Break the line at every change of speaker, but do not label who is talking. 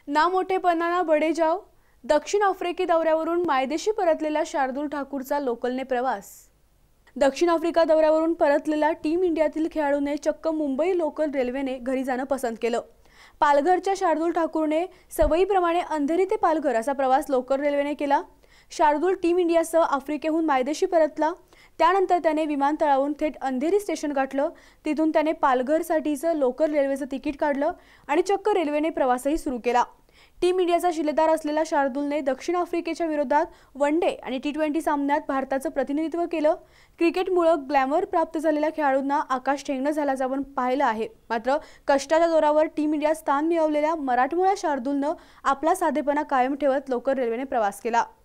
ना मोठेपणा ना बडे जाव। दक्षिण आफ्रिकी दौऱ्यावरून मायदेशी परतलेला शार्दूल ठाकूरचा लोकलने प्रवास। दक्षिण आफ्रिका दौऱ्यावरून परतलेला टीम इंडियातील खेळाडूने चक्क मुंबई लोकल रेल्वेने घरी जाणं पसंत केलं। पालघरच्या शार्दूल ठाकूरने सवयीप्रमाणे अंधेरी ते पालघर असा प्रवास लोकल रेल्वेने केला। शार्दूल टीम इंडियासह आफ्रिकेहून मायदेशी परतला। त्यानंतर त्याने विमानतळावरून थेट अंधेरी स्टेशन गाठलं। तिथून त्याने पालघरसाठीचं लोकल रेल्वेचं तिकीट काढलं आणि चक्क रेल्वेने प्रवासही सुरू केला। टीम इंडियाचा शिलेदार असलेला शार्दूलने दक्षिण आफ्रिकेच्या विरोधात वन-डे आणि T20 सामन्यात भारताचं प्रतिनिधित्व केलं। क्रिकेटमुळे ग्लॅमर प्राप्त झालेल्या खेळाडूंना आकाश ठेंगणं झाल्याचं आपण पाहिलं आहे। मात्र कष्टाच्या जोरावर टीम इंडियात स्थान मिळवलेल्या मराठमोळ्या शार्दूलनं आपला साधेपणा कायम ठेवत लोकल रेल्वेने प्रवास केला।